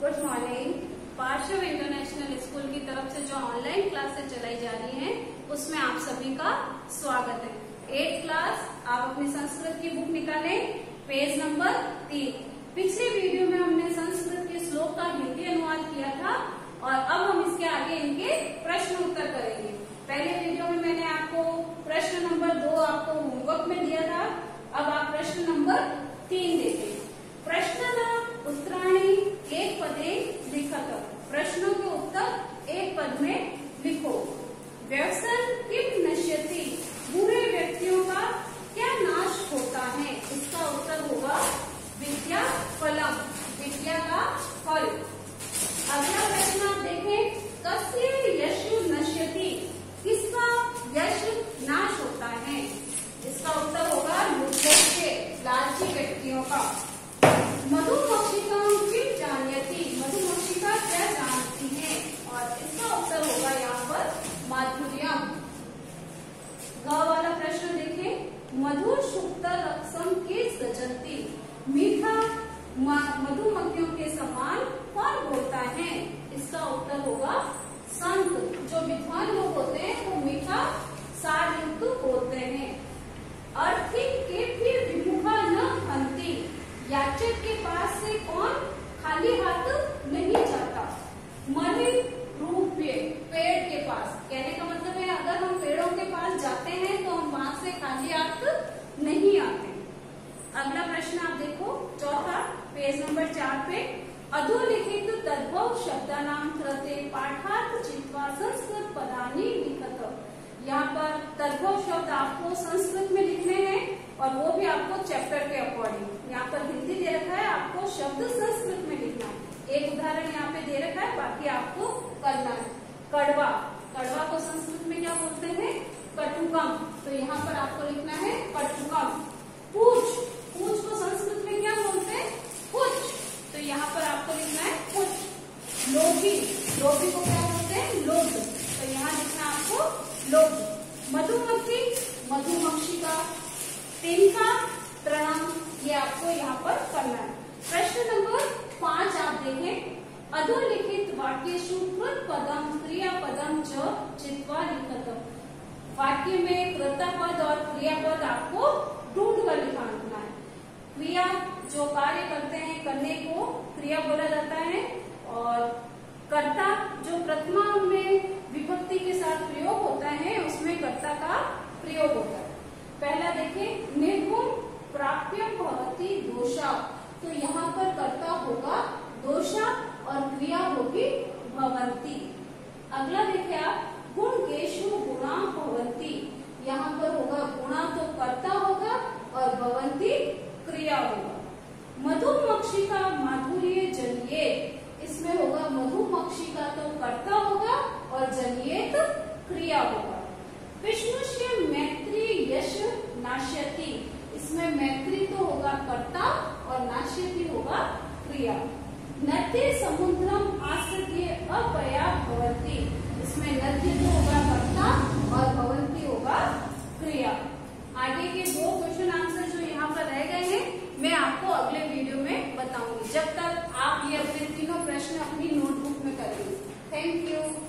Good morning. Parshva international school की तरफ से जो ऑनलाइन क्लासेस चलाई जा रही हैं उसमें आप सभी का स्वागत है। 8th क्लास, आप अपनी संस्कृत की बुक निकालें, पेज नंबर 3। पिछले वीडियो में हमने संस्कृत के श्लोक का हिंदी अनुवाद किया था और अब हम इसके आगे इनके प्रश्न उत्तर करेंगे। पहले वीडियो में मैंने आपको प्रश्न नंबर 2 आपको होमवर्क में दिया था, अब आप प्रश्न नंबर 3 देखें। प्रश्न उत्तराणी एक पदे लिखत। प्रश्नों के उत्तर एक पद में लिखो। व्यसन किम नश्यति, बुरे व्यक्तियों का क्या नाश होता है? इसका उत्तर होगा विद्या फलम, विद्या का फल। अगला प्रश्न आप देखें, कस्य यश नश्यति, किसका यश नाश होता है? इसका उत्तर होगा लुच्चे, लालची व्यक्तियों का। मधुमक्षिका किम जान्यति, मधुमक्षिका क्या जानती है? और इसका उत्तर होगा यहाँ पर माधुर्यम। ग वाला प्रश्न देखें, मधु सुप्त रक्षम के सजती, मीठा मधुमक्खियों के समान कौन बोलता है? इसका उत्तर होगा संत। जो विद्वान लोग होते हैं वो मीठा सार युक्त बोलते हैं। अर्थिक के फिर विमुखा न हंती, याचक के पास से कौन खाली हाथ नहीं जाता? मणि रूपये, पेड़ के पास, कहने का मतलब है अगर हम पेड़ों के पास जाते हैं तो हम वहां से खाली हाथ नहीं आते। अगला प्रश्न आप देखो, चौथा, पेज नंबर 4 पे। अधोलिखित तद्भव शब्दानाम कृते पाठार्थ चित्वा संस्कृत पदानि लिखत। यहाँ पर तद्भव शब्द आपको संस्कृत में लिखने हैं और वो भी आपको चैप्टर के अकॉर्डिंग। यहाँ पर हिंदी दे रखा है, आपको शब्द संस्कृत में लिखना है। एक उदाहरण यहाँ पे दे रखा है, बाकी आपको करना है। कड़वा, कड़वा को संस्कृत में क्या बोलते हैं? कटुकम, तो यहाँ पर आपको लिखना है कटुकम। पूछ, पूछ को संस्कृत में क्या बोलते हैं? पुछ, तो यहाँ पर आपको लिखना है पुछ। लोभी, लोभी को क्या बोलते हैं? लोभ, तो यहाँ लिखना आपको लोभ। मधुमक्खी, मधुमक्षिका, तिनका, तृणम, ये आपको यहाँ पर करना है। प्रश्न नंबर 5 आप देखें, अधोलिखित वाक्येषु कृत पदम क्रियापदम च चित्वा लिखत। वाक्य में कर्ता पद और क्रियापद आपको ढूंढ कर लिखना है। क्रिया जो कार्य करते हैं, करने को क्रिया बोला जाता है, और कर्ता जो प्रथमा में विभक्ति के साथ प्रयोग होता है उसमें कर्ता का प्रयोग होता है। पहला देखें, निर्गुण प्राप्यम भवति दोषा, तो यहाँ पर कर्ता होगा दोषा और क्रिया होगी भवन्ति। अगला देखिए आप, गुण केशु गुणा भवन्ति, यहाँ पर होगा गुणा तो कर्ता होगा और भवन्ति क्रिया होगा। मधुमक्षिका माधुर्य जनियेत, इसमें होगा मधुमक्षिका तो कर्ता होगा और जनियेत क्रिया होगा। विष्णुष्य मैत्री यश नाश्यति, इसमें मैत्री तो होगा कर्ता और नाश्यति होगा क्रिया। नद्य समुद्रम आश्रित्य अपया भवन्ति, इसमें नद्य तो होगा कर्ता और भवन्ति होगा क्रिया। आगे के 2 क्वेश्चन आंसर जो यहाँ पर रह गए हैं मैं आपको अगले वीडियो में बताऊंगी। जब तक आप ये अपने तीनों प्रश्न अपनी नोटबुक में करेंगे। Thank you.